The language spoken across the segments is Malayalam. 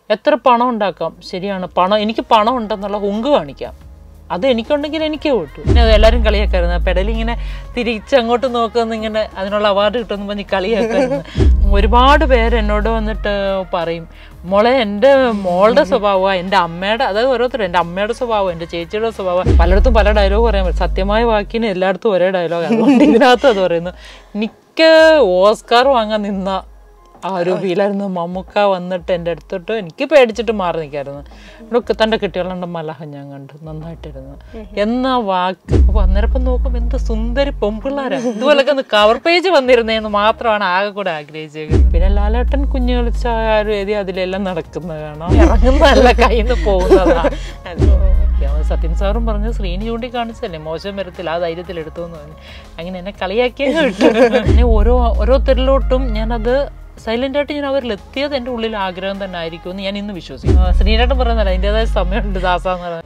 എത്ര പണം ഉണ്ടാക്കാം, ശരിയാണ്, എനിക്ക് പണം ഉണ്ടെന്നുള്ള ഹുങ്ക് കാണിക്കാം, അത് എനിക്കുണ്ടെങ്കിൽ എനിക്ക് കിട്ടും. പിന്നെ എല്ലാവരും കളിയാക്കായിരുന്നു, പെടലിങ്ങനെ തിരിച്ചങ്ങോട്ട് നോക്കുമെന്ന് ഇങ്ങനെ അതിനുള്ള അവാർഡ് കിട്ടുമെന്ന് പറഞ്ഞ് കളിയാക്കായിരുന്നു. ഒരുപാട് പേര് എന്നോട് വന്നിട്ട് പറയും, മോളെ എൻ്റെ മോളുടെ സ്വഭാവമാണ് എൻ്റെ അമ്മയുടെ, അതായത് ഓരോരുത്തരും എൻ്റെ അമ്മയുടെ സ്വഭാവം, എൻ്റെ ചേച്ചിയുടെ സ്വഭാവം, പലയിടത്തും പല ഡയലോഗ് പറയാൻ പറ്റും. സത്യമായ വാക്കിന് എല്ലായിടത്തും ഒരേ ഡയലോഗ്, അതുകൊണ്ട് ഇതിനകത്ത് അത് പറയുന്നു. എനിക്ക് ഓസ്കാർ വാങ്ങാൻ നിന്ന ആ ഒരു ഫീലായിരുന്നു. മമ്മൂക്ക വന്നിട്ട് എൻ്റെ അടുത്തിട്ട് എനിക്ക് പേടിച്ചിട്ട് മാറി നിൽക്കായിരുന്നു. ഇവിടെ തൻ്റെ കുട്ടികളുടെ മലഹ ഞാൻ കണ്ടു, നന്നായിട്ടിരുന്നു എന്നാ വാക്ക്. അപ്പോൾ അന്നേരം നോക്കുമ്പോൾ എന്ത് സുന്ദരി പൊമ്പിള്ളാരാണ്, ഇതുപോലൊക്കെ ഒന്ന് കവർ പേജ് വന്നിരുന്നതെന്ന് മാത്രമാണ് ആകെ കൂടെ ആഗ്രഹിച്ചത്. പിന്നെ ലാലേട്ടൻ കുഞ്ഞു കളിച്ച ആ ഒരു ഏരിയ അതിലെല്ലാം നടക്കുന്നത് കാണാം, ഇറങ്ങുന്നതല്ല കയ്യിൽ നിന്ന് പോകുന്നതാണ്. സത്യൻ സാറും പറഞ്ഞു, ശ്രീനി ചൂണ്ടി കാണിച്ചല്ലേ, മോശം വരത്തില്ല, ആ ധൈര്യത്തിൽ എടുത്തു എന്ന് പറഞ്ഞു. അങ്ങനെ എന്നെ കളിയാക്കിയങ്ങ് വിട്ടു. പിന്നെ ഓരോരുത്തരിലോട്ടും ഞാനത് സൈലന്റ് ആയിട്ട് ഞാൻ അവരിലെത്തിയത് എൻ്റെ ഉള്ളിൽ ആഗ്രഹം തന്നെ ആയിരിക്കും എന്ന് ഞാൻ ഇന്ന് വിശ്വസിക്കുന്നു. ശ്രീനേട്ടൻ പറയുന്നല്ല, അതിൻ്റെതായ സമയമുണ്ട് ദാസാന്ന് പറയുന്നത്.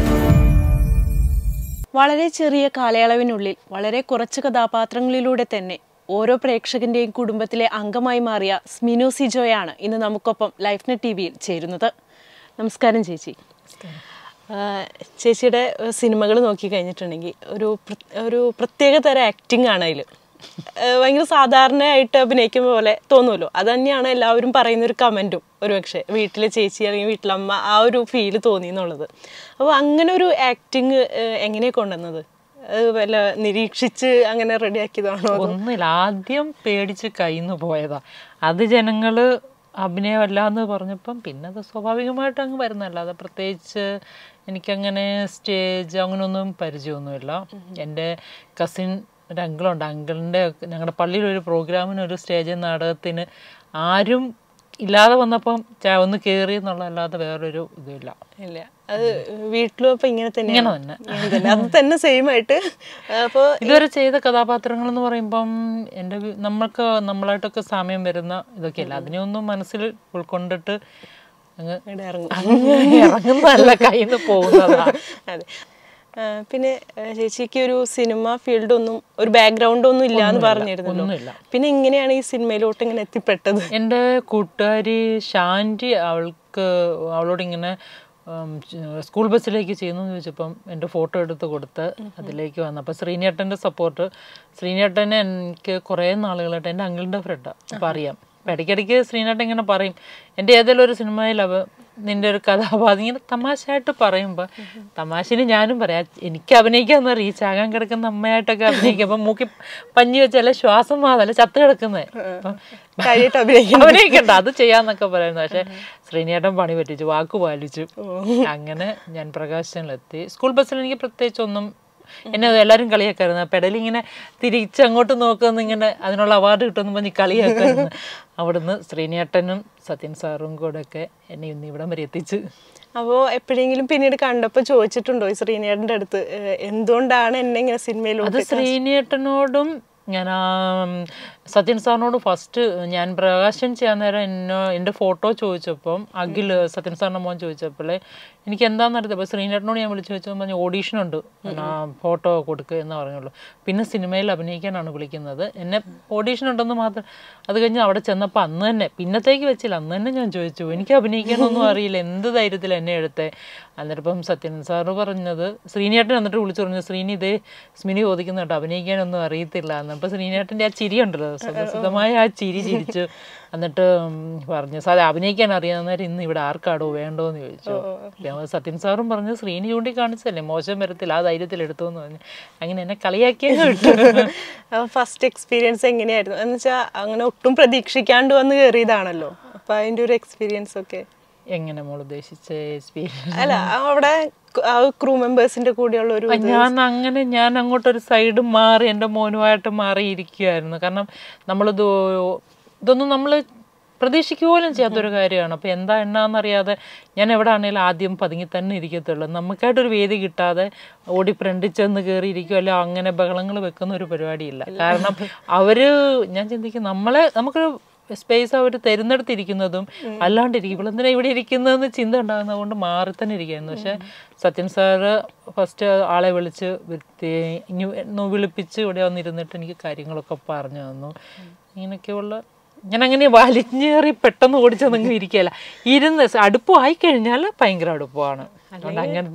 വളരെ ചെറിയ കാലയളവിനുള്ളിൽ വളരെ കുറച്ച് കഥാപാത്രങ്ങളിലൂടെ തന്നെ ഓരോ പ്രേക്ഷകന്റെയും കുടുംബത്തിലെ അംഗമായി മാറിയ സ്മിനു സിജോയാണ് ഇന്ന് നമുക്കൊപ്പം ലൈഫ്നെറ്റ് ടിവിയിൽ ചേരുന്നത്. നമസ്കാരം ചേച്ചി. ചേച്ചിയുടെ സിനിമകൾ നോക്കി കഴിഞ്ഞിട്ടുണ്ടെങ്കിൽ ഒരു പ്രത്യേക തരം ആക്ടിങ് ആണ് അതിൽ. ഭയങ്കര സാധാരണയായിട്ട് അഭിനയിക്കുന്ന പോലെ തോന്നുമല്ലോ, അത് തന്നെയാണ് എല്ലാവരും പറയുന്നൊരു കമൻറ്റും. ഒരുപക്ഷെ വീട്ടിലെ ചേച്ചി അല്ലെങ്കിൽ വീട്ടിലമ്മ ആ ഒരു ഫീല് തോന്നി എന്നുള്ളത്. അപ്പോൾ അങ്ങനെ ഒരു ആക്ടിങ് എങ്ങനെയാണ് കൊണ്ടുവന്നത്? വല്ല നിരീക്ഷിച്ച് അങ്ങനെ റെഡിയാക്കിയതാണോ? ഒന്നുമില്ല, ആദ്യം പേടിച്ച് കയ്യിന്ന് പോയതാ. അത് ജനങ്ങള് അഭിനയമല്ല എന്ന് പറഞ്ഞപ്പം പിന്നെ അത് സ്വാഭാവികമായിട്ട് അങ്ങ് വരുന്നതല്ല. അത് പ്രത്യേകിച്ച് എനിക്കങ്ങനെ സ്റ്റേജ് അങ്ങനെയൊന്നും പരിചയമൊന്നുമില്ല. എൻ്റെ കസിൻ ഒരു അങ്കിളുണ്ട്, അങ്കിളിൻ്റെ ഞങ്ങളുടെ പള്ളിയിൽ ഒരു പ്രോഗ്രാമിന് ഒരു സ്റ്റേജ് നാടകത്തിന് ആരും ഇല്ലാതെ വന്നപ്പം ഒന്ന് കയറി എന്നുള്ളതല്ലാതെ വേറൊരു ഇതുമില്ല. ഇല്ല, അത് വീട്ടിലും അപ്പം ഇങ്ങനെ തന്നെ അത് തന്നെ സെയിം ആയിട്ട്. അപ്പോൾ ഇതുവരെ ചെയ്ത കഥാപാത്രങ്ങൾ എന്ന് പറയുമ്പം എൻ്റെ നമ്മളായിട്ടൊക്കെ സാമ്യം വരുന്ന ഇതൊക്കെയല്ല, അതിനെയൊന്നും മനസ്സിൽ ഉൾക്കൊണ്ടിട്ട് അങ്ങ് ഇറങ്ങുന്നതല്ല, കയ്യിൽ നിന്ന് പോകുന്നതാണ്. അതെ. പിന്നെ ചേച്ചിക്ക് ഒരു സിനിമ ഫീൽഡ് ഒന്നും ഒരു ബാക്ക്ഗ്രൗണ്ട് ഒന്നും ഇല്ല എന്ന് പറഞ്ഞിരുന്നല്ലോ, പിന്നെ എങ്ങനെയാണ് ഈ സിനിമയിലോട്ട് ഇങ്ങനെ എത്തിപ്പെട്ടത്? എൻ്റെ കൂട്ടുകാരി ഷാൻറ്റി അവളോട് ഇങ്ങനെ സ്കൂൾ ബസ്സിലേക്ക് ചെയ്യുന്നു ചോദിച്ചപ്പം എൻ്റെ ഫോട്ടോ എടുത്ത് കൊടുത്ത് അതിലേക്ക് വന്നു. അപ്പോൾ ശ്രീനേട്ടൻ്റെ സപ്പോർട്ട്, ശ്രീനേട്ടനെ എനിക്ക് കുറേ നാളുകളായിട്ട് എൻ്റെ അങ്കിളിൻ്റെ ഫ്രണ്ടാണ്, അപ്പം അറിയാം. അപ്പം ഇടയ്ക്കിടയ്ക്ക് ശ്രീനേട്ടൻ ഇങ്ങനെ പറയും, എൻ്റെ ഏതെങ്കിലും ഒരു സിനിമയിൽ നിൻ്റെ ഒരു കഥാപാത്രം ഇങ്ങനെ തമാശയായിട്ട് പറയുമ്പോൾ, തമാശന് ഞാനും പറയാം, എനിക്ക് അഭിനയിക്കാമെന്ന് റീച്ച് ആകാൻ കിടക്കുന്ന അമ്മയായിട്ടൊക്കെ അഭിനയിക്കും. അപ്പം മൂക്കി പഞ്ഞി വെച്ചല്ല ശ്വാസം മാതല്ല ചത്ത് കിടക്കുന്നത്, അഭിനയിക്കണ്ട അത് ചെയ്യാന്നൊക്കെ പറയുന്നത്. പക്ഷെ ശ്രീനേട്ടൻ പണി പറ്റിച്ചു, വാക്ക് പാലിച്ചു. അങ്ങനെ ഞാൻ പ്രകാശനിലെത്തി. സ്കൂൾ ബസ്സിൽ എനിക്ക് പ്രത്യേകിച്ചൊന്നും, എന്നെ എല്ലാവരും കളിയാക്കായിരുന്നു, പെടലിങ്ങനെ തിരിച്ചങ്ങോട്ട് നോക്കുമെന്ന് ഇങ്ങനെ അതിനുള്ള അവാർഡ് കിട്ടുമെന്ന് പറഞ്ഞ് കളിയാക്കായിരുന്നു. അവിടുന്ന് ശ്രീനേട്ടനും സത്യൻ സാറും കൂടെ ഒക്കെ എന്നെ ഇന്ന് ഇവിടം വരെ എത്തിച്ച്. അപ്പോൾ എപ്പോഴെങ്കിലും പിന്നീട് കണ്ടപ്പോൾ ചോദിച്ചിട്ടുണ്ടോ ഈ ശ്രീനേട്ടൻ്റെ അടുത്ത് എന്തുകൊണ്ടാണ് എന്നെ ഇങ്ങനെ സിനിമയിലോട്ട്? അത് ശ്രീനേട്ടനോടും ഞാൻ സത്യൻ സാറിനോട് ഫസ്റ്റ് ഞാൻ പ്രകാശൻ ചെയ്യാൻ നേരം എൻ്റെ ഫോട്ടോ ചോദിച്ചപ്പം അഖിൽ സത്യൻ സാറിൻ്റെ മോൻ ചോദിച്ചപ്പോഴേ എനിക്ക് എന്താണെന്ന് അറിയത്തില്ല. ശ്രീനേട്ടനോട് ഞാൻ വിളിച്ചു ചോദിച്ചപ്പോൾ പറഞ്ഞു ഓഡീഷൻ ഉണ്ട്, ഫോട്ടോ കൊടുക്കുക എന്ന് പറഞ്ഞുള്ളൂ. പിന്നെ സിനിമയിൽ അഭിനയിക്കാനാണ് വിളിക്കുന്നത്, എന്നെ ഓഡീഷൻ ഉണ്ടെന്ന് മാത്രം. അത് കഴിഞ്ഞ് അവിടെ ചെന്നപ്പോൾ അന്ന് തന്നെ, പിന്നത്തേക്ക് വെച്ചില്ല, അന്ന് തന്നെ ഞാൻ ചോദിച്ചു, എനിക്ക് അഭിനയിക്കാനൊന്നും അറിയില്ല, എന്ത് ധൈര്യത്തിൽ എന്നെ എടുത്തേ. അന്നേരം സത്യൻ സാറ് പറഞ്ഞത്, ശ്രീനേട്ടൻ എന്നിട്ട് വിളിച്ചു പറഞ്ഞു, ശ്രീനി ഇതേ സ്മിനി ചോദിക്കുന്ന കേട്ടോ, അഭിനയിക്കാനൊന്നും അറിയത്തില്ല എന്ന്. അപ്പോൾ ശ്രീനേട്ടൻ്റെ ആ ചിരി ഉണ്ടല്ലോ, സദമായ ആ ചിരി ചിരിച്ചു. എന്നിട്ട് പറഞ്ഞു, സാറേ അഭിനയിക്കാൻ അറിയാവുന്നേരം ഇന്ന് ഇവിടെ ആർക്കാടോ വേണ്ടോന്ന് ചോദിച്ചു. സത്യൻ സാറും പറഞ്ഞു, ശ്രീനി ചൂണ്ടി കാണിച്ചല്ലേ, മോശം വരത്തില്ല, ആ ധൈര്യത്തിൽ എടുത്തു എന്ന് പറഞ്ഞു. അങ്ങനെ എന്നെ കളിയാക്കിയങ്ങ് വിട്ടു. ഫസ്റ്റ് എക്സ്പീരിയൻസ് എങ്ങനെയായിരുന്നു എന്ന് വെച്ചാൽ അങ്ങനെ ഒട്ടും പ്രതീക്ഷിക്കാണ്ട് വന്ന് കയറിയതാണല്ലോ, അപ്പൊ അതിന്റെ ഒരു എക്സ്പീരിയൻസ് ഒക്കെ എങ്ങനെ മോൾ ഉദ്ദേശിച്ച എക്സ്പീരിയൻസ്? അല്ല, അവിടെ ക്രൂ മെമ്പേഴ്സിന്റെ കൂടെയുള്ള ഒരു ഞാൻ അങ്ങോട്ടൊരു സൈഡ് മാറി എൻ്റെ മോനുമായിട്ട് മാറിയിരിക്കുകയായിരുന്നു. കാരണം ഇതൊന്നും നമ്മൾ പ്രതീക്ഷിക്കുക പോലും ചെയ്യാത്തൊരു കാര്യമാണ്. അപ്പോൾ എന്താ എന്നാന്നറിയാതെ ഞാൻ എവിടെ ആണെങ്കിലും ആദ്യം പതുങ്ങി തന്നെ ഇരിക്കത്തുള്ളൂ. നമുക്കായിട്ടൊരു വേദി കിട്ടാതെ ഓടി ഫ്രണ്ടിൽ കയറിയിരിക്കും, അല്ല അങ്ങനെ ബഹളങ്ങൾ വെക്കുന്ന ഒരു പരിപാടിയില്ല. കാരണം ഞാൻ ചിന്തിക്കും, നമുക്കൊരു സ്പേസ് അവർ തിരഞ്ഞെടുത്തിരിക്കുന്നതും അല്ലാണ്ടിരിക്കും, ഇവളെന്തിനാ ഇവിടെ ഇരിക്കുന്നതെന്ന് ചിന്ത ഉണ്ടാകുന്നത് കൊണ്ട് മാറി തന്നെ ഇരിക്കുകയായിരുന്നു. പക്ഷെ സത്യൻ സാറ് ഫസ്റ്റ് ആളെ വിളിച്ച് വിളിപ്പിച്ച് ഇവിടെ വന്നിരുന്നിട്ട് എനിക്ക് കാര്യങ്ങളൊക്കെ പറഞ്ഞു തന്നു. ഇങ്ങനെയൊക്കെയുള്ള ഞാൻ അങ്ങനെ വലിഞ്ഞേറി പെട്ടെന്ന് ഓടിച്ചൊന്നും ഇരിക്കുകയല്ല. ഇരുന്ന് അടുപ്പം ആയിക്കഴിഞ്ഞാൽ ഭയങ്കര അടുപ്പമാണ്. അതുകൊണ്ട് അങ്ങനെ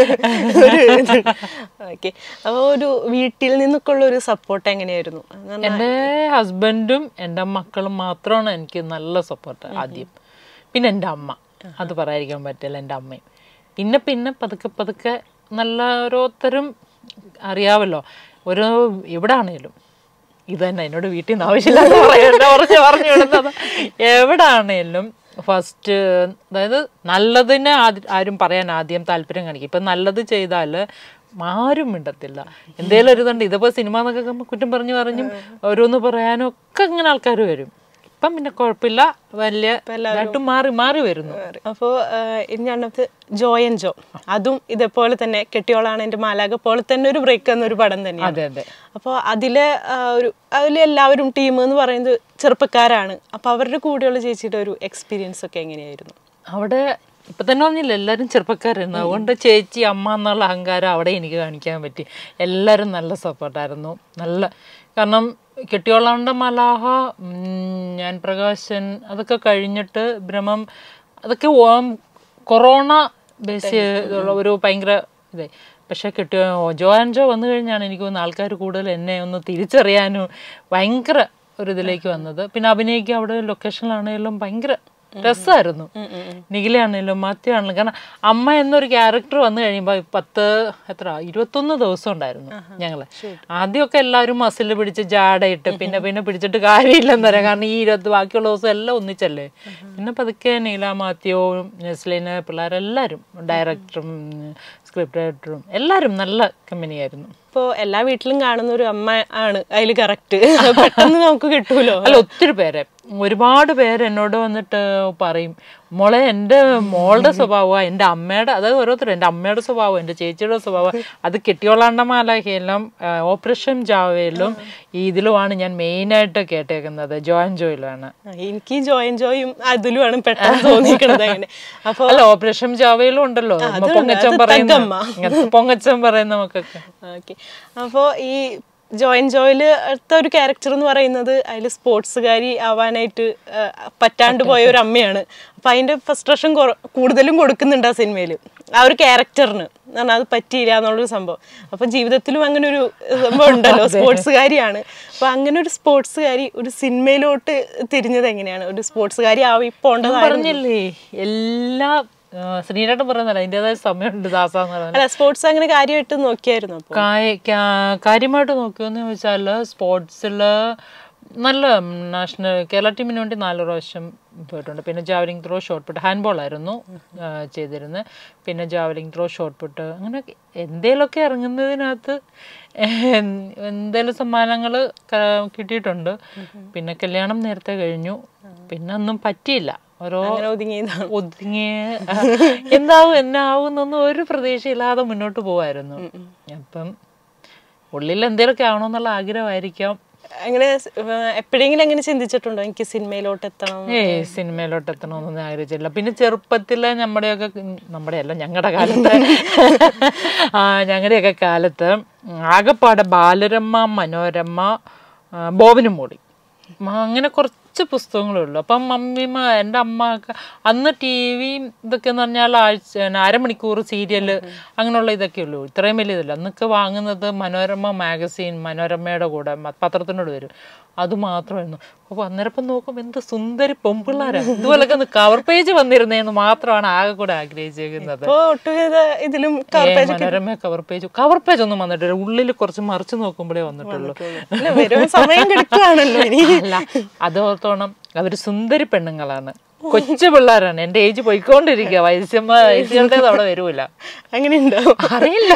ഓക്കെ. അപ്പോൾ ഒരു വീട്ടിൽ നിന്നൊക്കെ ഉള്ള ഒരു സപ്പോർട്ട് എങ്ങനെയായിരുന്നു? എൻ്റെ ഹസ്ബൻഡും എൻ്റെ മക്കളും മാത്രമാണ് എനിക്ക് നല്ല സപ്പോർട്ട് ആദ്യം. പിന്നെ എൻ്റെ അമ്മ, അത് പറയാതിരിക്കാൻ പറ്റില്ല, എൻ്റെ അമ്മയും. പിന്നെ പതുക്കെ നല്ല ഓരോരുത്തരും അറിയാമല്ലോ, ഓരോ എവിടെ ആണേലും ഇത് തന്നെ എന്നോട് വീട്ടിൽ നിന്ന് ആവശ്യമില്ല പറഞ്ഞു വിടുന്നത്. എവിടെ ആണേലും ഫസ്റ്റ്, അതായത് നല്ലതിനെ ആരും പറയാൻ ആദ്യം താല്പര്യം കാണിക്കും. ഇപ്പം നല്ലത് ചെയ്താൽ ആരും മിണ്ടത്തില്ല. എന്തേലും ഒരു ഇതുണ്ട്. ഇതിപ്പോൾ സിനിമ എന്നൊക്കെ കുറ്റം പറഞ്ഞും ഓരോന്ന് പറയാനും ഒക്കെ ഇങ്ങനെ ആൾക്കാർ വരും. ഇപ്പം പിന്നെ കുഴപ്പമില്ല, വലിയ മാറി വരുന്നു. അപ്പോൾ ഇനി രണ്ടാമത് ജോയ് ആൻഡ് ജോ, അതും ഇതേപോലെ തന്നെ കെട്ടിയോളാണ് എൻ്റെ മാലാഖ പോലെ തന്നെ ഒരു ബ്രേക്ക് എന്നൊരു പടം തന്നെയാണ്. അപ്പോൾ അതിൽ എല്ലാവരും ടീം എന്ന് പറയുന്നത് ചെറുപ്പക്കാരാണ്. അപ്പോൾ അവരുടെ കൂടെയുള്ള ചേച്ചിയുടെ ഒരു എക്സ്പീരിയൻസ് ഒക്കെ എങ്ങനെയായിരുന്നു? അവിടെ ഇപ്പം തന്നെ പറഞ്ഞില്ല, എല്ലാവരും ചെറുപ്പക്കാരായിരുന്നു. അതുകൊണ്ട് ചേച്ചി അമ്മ എന്നുള്ള അഹങ്കാരം അവിടെ എനിക്ക് കാണിക്കാൻ പറ്റി. എല്ലാവരും നല്ല സപ്പോർട്ടായിരുന്നു. കാരണം കെട്ടിയോളാണ്ട മലാഹ, ഞാൻ പ്രകാശൻ, അതൊക്കെ കഴിഞ്ഞിട്ട് ഭ്രമം, അതൊക്കെ കൊറോണ ബേസ് ചെയ്തുള്ള ഒരു ഭയങ്കര ഇതായി. പക്ഷെ ജോ ആൻഡ് ജോ വന്നു കഴിഞ്ഞാണ് എനിക്ക് തോന്നുന്നു ആൾക്കാർ കൂടുതൽ എന്നെ ഒന്ന് തിരിച്ചറിയാനും ഭയങ്കര ഒരു ഇതിലേക്ക് വന്നത്. പിന്നെ അഭിനയിക്കുക അവിടെ ലൊക്കേഷനിലാണെങ്കിലും ഭയങ്കര രസമായിരുന്നു. നിഖിലാണെങ്കിലും മാത്യു ആണെങ്കിലും. കാരണം അമ്മ എന്നൊരു ക്യാരക്ടർ വന്നു കഴിയുമ്പോൾ 21 ദിവസം ഉണ്ടായിരുന്നു ഞങ്ങള്. ആദ്യമൊക്കെ എല്ലാവരും മസിൽ പിടിച്ച് ജാടയിട്ട് പിന്നെ പിടിച്ചിട്ട് കാര്യമില്ലെന്ന് പറയാം. കാരണം ഈ ബാക്കിയുള്ള ദിവസം എല്ലാം ഒന്നിച്ചല്ലേ. പിന്നെ പതുക്കെ നീല, മാത്യുവും നെസ്ലിന്, പിള്ളേരെല്ലാവരും, ഡയറക്ടറും സ്ക്രിപ്റ്റ് റൈറ്ററും എല്ലാവരും നല്ല കമ്പനിയായിരുന്നു. ഇപ്പോൾ എല്ലാ വീട്ടിലും കാണുന്ന ഒരു അമ്മ ആണ് അതിൽ കറക്റ്റ്. പെട്ടെന്ന് നമുക്ക് കിട്ടൂലോ. അല്ല, ഒത്തിരി പേര്, ഒരുപാട് പേര് എന്നോട് വന്നിട്ട് പറയും, മോളെ എൻ്റെ മോളുടെ സ്വഭാവമാണ് എൻ്റെ അമ്മയുടെ, അതായത് ഓരോരുത്തരും എൻ്റെ അമ്മയുടെ സ്വഭാവം, എൻ്റെ ചേച്ചിയുടെ സ്വഭാവം, അത് കെട്ടിയോളാണ്ട മാലാഖയിലും ഓപ്പറേഷൻ ജാവയിലും ഇതിലുമാണ് ഞാൻ മെയിനായിട്ട് കേട്ടേക്കുന്നത്. ജോ ആൻഡ് ജോയിലാണ്. എനിക്ക് ജോ ആൻഡ് ജോയും അതിലുമാണ് പെട്ടെന്ന് തോന്നിയിരിക്കുന്നത്. അങ്ങനെ അപ്പോൾ അല്ല, ഓപ്പറേഷൻ ജാവയിലും ഉണ്ടല്ലോ പൊങ്ങച്ചൻ പറയുന്ന മക്കൾക്ക്. ഓക്കെ. അപ്പോൾ ഈ ജോ ആൻഡ് ജോയിൽ അടുത്ത ഒരു ക്യാരക്ടർ എന്ന് പറയുന്നത് അതിൽ സ്പോർട്സുകാരി ആവാനായിട്ട് പറ്റാണ്ട് പോയ ഒരു അമ്മയാണ്. അപ്പം അതിൻ്റെ ഫ്രസ്ട്രേഷൻ കൂടുതലും കൊടുക്കുന്നുണ്ട് ആ സിനിമയിൽ, ആ ഒരു ക്യാരക്ടറിന്. കാരണം അത് പറ്റിയില്ല എന്നുള്ളൊരു സംഭവം. അപ്പം ജീവിതത്തിലും അങ്ങനെ ഒരു സംഭവം ഉണ്ടല്ലോ, സ്പോർട്സുകാരിയാണ്. അപ്പം അങ്ങനെ ഒരു സ്പോർട്സുകാരി ഒരു സിനിമയിലോട്ട് തിരിഞ്ഞത് എങ്ങനെയാണ്? ഒരു സ്പോർട്സുകാരി പോണ്ടത് പറഞ്ഞില്ലേ, എല്ലാ ശ്രീനാട്ടം പറയുന്നല്ല, അതിൻ്റെതായ സമയമുണ്ട് ദാസാന്ന് പറയുന്നത്. അല്ല, സ്പോർട്സ് അങ്ങനെ കാര്യമായിട്ട് നോക്കിയായിരുന്നു? കാര്യമായിട്ട് നോക്കിയെന്ന് ചോദിച്ചാൽ സ്പോർട്സിൽ നല്ല നാഷണൽ കേരള ടീമിന് വേണ്ടി 4 പ്രാവശ്യം പോയിട്ടുണ്ട്. പിന്നെ javelin throw, shot put, hand ball ആയിരുന്നു ചെയ്തിരുന്നത്. പിന്നെ ജാവലിംഗ് ത്രോ, ഷോട്ട് പുട്ട്, അങ്ങനെ എന്തേലുമൊക്കെ ഇറങ്ങുന്നതിനകത്ത് എന്തേലും സമ്മാനങ്ങൾ കിട്ടിയിട്ടുണ്ട്. പിന്നെ കല്യാണം നേരത്തെ കഴിഞ്ഞു, പിന്നെ ഒന്നും പറ്റിയില്ല. ഒതുങ്ങിയ എന്നാവും എന്നൊന്നും ഒരു പ്രതീക്ഷയില്ലാതെ മുന്നോട്ട് പോവായിരുന്നു. അപ്പം ഉള്ളിൽ എന്തേലൊക്കെ ആവണമെന്നുള്ള ആഗ്രഹമായിരിക്കാം. അങ്ങനെ എപ്പോഴെങ്കിലും അങ്ങനെ ചിന്തിച്ചിട്ടുണ്ടോ എനിക്ക് സിനിമയിലോട്ട് എത്തണം? സിനിമയിലോട്ട് എത്തണമെന്നൊന്നും ആഗ്രഹിച്ചില്ല. പിന്നെ ചെറുപ്പത്തിലെ ഞങ്ങളുടെയൊക്കെ കാലത്ത് ആകെപ്പാടെ ബാലരമ, മനോരമ, ബോബനും മോളി, അങ്ങനെ കുറച്ച് പുസ്തകങ്ങളേ ഉള്ളൂ. അപ്പം എൻ്റെ അമ്മ അന്ന് TV ഇതൊക്കെ എന്ന് പറഞ്ഞാൽ അരമണിക്കൂർ സീരിയല് അങ്ങനെയുള്ള ഇതൊക്കെ ഉള്ളൂ. ഇത്രയും വലിയ ഇതില്ല. അന്നൊക്കെ വാങ്ങുന്നത് മനോരമ മാഗസീൻ, മനോരമയുടെ കൂടെ പത്രത്തിനോട് വരും, അത് മാത്രമായിരുന്നു. അപ്പോൾ അന്നേരം നോക്കുമ്പോൾ എന്ത് സുന്ദരി പൊമ്പിള്ളാരാണ്, ഇതുപോലൊക്കെ ഒന്ന് കവർ പേജ് വന്നിരുന്നേന്ന് മാത്രമാണ് ആകെ കൂടെ ആഗ്രഹിച്ചിരിക്കുന്നത്. മനോരമ കവർ പേജ് ഒന്നും വന്നിട്ടില്ല. ഉള്ളിൽ കുറച്ച് മറിച്ച് നോക്കുമ്പോഴേ വന്നിട്ടുള്ളൂ. അല്ല, അതോർത്തോണം അവര് സുന്ദരി പെണ്ണുങ്ങളാണ്, കൊച്ചു പിള്ളേരാണ്. എൻ്റെ ഏജ് പോയിക്കൊണ്ടിരിക്കുക. വയസ്സുകളുടേത് അവിടെ വരൂല. അങ്ങനെ ഉണ്ടാവും, അറിയില്ല,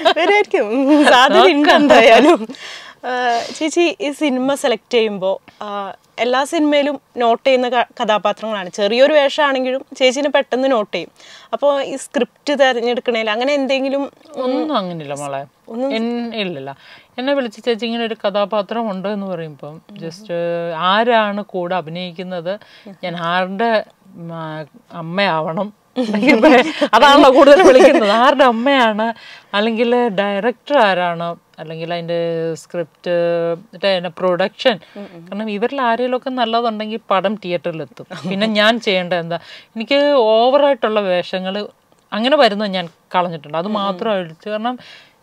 എന്തായാലും. ചേച്ചി ഈ സിനിമ സെലക്ട് ചെയ്യുമ്പോൾ എല്ലാ സിനിമയിലും നോട്ട് ചെയ്യുന്ന കഥാപാത്രങ്ങളാണ്. ചെറിയൊരു വേഷമാണെങ്കിലും ചേച്ചിനെ പെട്ടെന്ന് നോട്ട് ചെയ്യും. അപ്പോൾ ഈ സ്ക്രിപ്റ്റ് തിരഞ്ഞെടുക്കണേൽ അങ്ങനെ എന്തെങ്കിലും? ഒന്നും അങ്ങനെയില്ല മോളെ, ഇല്ലല്ല. എന്നെ വിളിച്ച് ചേച്ചി ഇങ്ങനെ ഒരു കഥാപാത്രം ഉണ്ട് എന്ന് പറയുമ്പം ജസ്റ്റ് ആരാണ് കൂടെ അഭിനയിക്കുന്നത്, ഞാൻ ആരുടെ അമ്മയാവണം, അതാണല്ലോ കൂടുതൽ വിളിക്കുന്നത്. ആരുടെ അമ്മയാണ്, അല്ലെങ്കിൽ ഡയറക്ടർ ആരാണോ, അല്ലെങ്കിൽ അതിൻ്റെ സ്ക്രിപ്റ്റ്, അതിൻ്റെ പ്രൊഡക്ഷൻ. കാരണം ഇവരിൽ ആരെങ്കിലുമൊക്കെ നല്ലതുണ്ടെങ്കിൽ പടം തിയേറ്ററിലെത്തും. പിന്നെ ഞാൻ ചെയ്യേണ്ടത് എന്താ, എനിക്ക് ഓവറായിട്ടുള്ള വേഷങ്ങൾ അങ്ങനെ വരുന്നത് ഞാൻ കളഞ്ഞിട്ടുണ്ട്. അത് മാത്രം ഒഴിച്ച്. കാരണം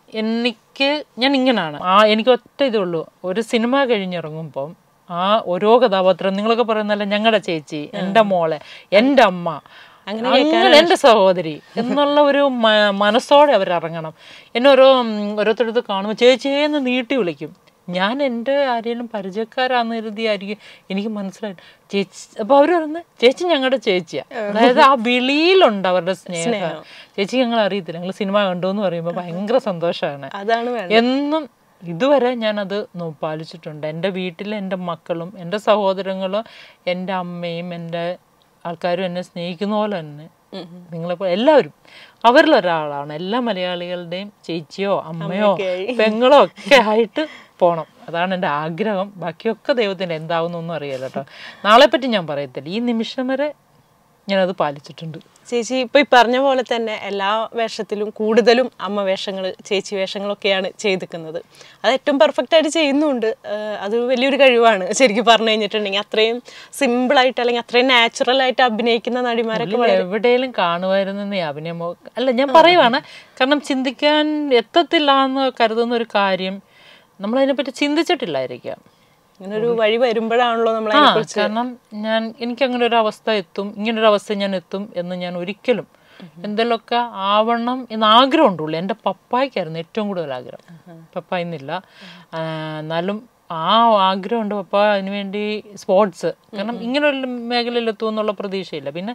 ഞാൻ ഇങ്ങനെയാണ്. എനിക്ക് ഒറ്റ ഇതേ ഉള്ളൂ, ഒരു സിനിമ കഴിഞ്ഞിറങ്ങുമ്പോൾ ഓരോ കഥാപാത്രം നിങ്ങളൊക്കെ പറയുന്നല്ല, ഞങ്ങളുടെ ചേച്ചി, എൻ്റെ മോളെ, എൻ്റെ അമ്മ, അങ്ങനെ എൻ്റെ സഹോദരി എന്നുള്ള ഒരു മനസ്സോടെ അവരിറങ്ങണം. എന്നെ ഓരോരുത്തരടുത്ത് കാണുമ്പോൾ ചേച്ചിയെന്ന് നീട്ടി വിളിക്കും. ഞാൻ എൻ്റെ ആരെങ്കിലും പരിചയക്കാരാന്ന് കരുതിയായിരിക്കും എനിക്ക് മനസ്സിലായി ചേച്ചി. അപ്പോൾ അവർ പറയുന്നത് ചേച്ചി ഞങ്ങളുടെ ചേച്ചിയാണ്. അതായത് ആ വിളിയിലുണ്ട് അവരുടെ സ്നേഹം. ചേച്ചി ഞങ്ങൾ അറിയത്തില്ല, ഞങ്ങൾ സിനിമ കണ്ടു എന്ന് പറയുമ്പോൾ ഭയങ്കര സന്തോഷമാണ്. എന്നും ഇതുവരെ ഞാനത് പാലിച്ചിട്ടുണ്ട്. എൻ്റെ വീട്ടിലെ എൻ്റെ മക്കളും എൻ്റെ സഹോദരങ്ങളും എൻ്റെ അമ്മയും എൻ്റെ ആൾക്കാരും എന്നെ സ്നേഹിക്കുന്ന പോലെ തന്നെ നിങ്ങളെപ്പോലെ എല്ലാവരും അവരിലൊരാളാണ്. എല്ലാ മലയാളികളുടെയും ചേച്ചിയോ അമ്മയോ പെങ്ങളോ ഒക്കെ ആയിട്ട് പോകണം. അതാണ് എൻ്റെ ആഗ്രഹം. ബാക്കിയൊക്കെ ദൈവത്തിൻ്റെ എന്താവുന്നൊന്നും അറിയാലോ കേട്ടോ. നാളെപ്പറ്റി ഞാൻ പറയത്തില്ല. ഈ നിമിഷം വരെ ഞാനത് പാലിച്ചിട്ടുണ്ട്. ചേച്ചി ഇപ്പൊ ഈ പറഞ്ഞ പോലെ തന്നെ എല്ലാ വേഷത്തിലും കൂടുതലും അമ്മ വേഷങ്ങൾ, ചേച്ചി വേഷങ്ങളൊക്കെയാണ് ചെയ്തിരിക്കുന്നത്. അത് ഏറ്റവും പെർഫെക്റ്റ് ആയിട്ട് ചെയ്യുന്നുണ്ട്. അത് വലിയൊരു കഴിവാണ് ശരിക്കും പറഞ്ഞു കഴിഞ്ഞിട്ടുണ്ടെങ്കിൽ. അത്രയും സിമ്പിളായിട്ട് അല്ലെങ്കിൽ അത്രയും നാച്ചുറൽ ആയിട്ട് അഭിനയിക്കുന്ന നടിമാരൊക്കെ എവിടെയെങ്കിലും കാണുമായിരുന്നേ അഭിനയമോ അല്ല, ഞാൻ പറയുവാണ്. കാരണം ചിന്തിക്കാൻ എത്തത്തില്ല എന്ന് കരുതുന്ന ഒരു കാര്യം നമ്മളതിനെപ്പറ്റി ചിന്തിച്ചിട്ടില്ലായിരിക്കാം. ഇങ്ങനൊരു വഴി വരുമ്പോഴാണല്ലോ നമ്മൾ. കാരണം എനിക്ക് അങ്ങനെ ഒരു അവസ്ഥ എത്തും, ഇങ്ങനൊരു അവസ്ഥ ഞാൻ എത്തും എന്ന് ഞാൻ ഒരിക്കലും എന്തെങ്കിലുമൊക്കെ ആവണം എന്ന് ആഗ്രഹമുണ്ടുള്ളൂ. എൻ്റെ പപ്പായ്ക്കായിരുന്നു ഏറ്റവും കൂടുതൽ ആഗ്രഹം. പപ്പ ഇന്നില്ല, എന്നാലും ആ ആഗ്രഹമുണ്ട്. പപ്പ അതിനുവേണ്ടി സ്പോർട്സ്, കാരണം ഇങ്ങനൊരു മേഖലയിൽ എത്തുമെന്നുള്ള പ്രതീക്ഷയില്ല. പിന്നെ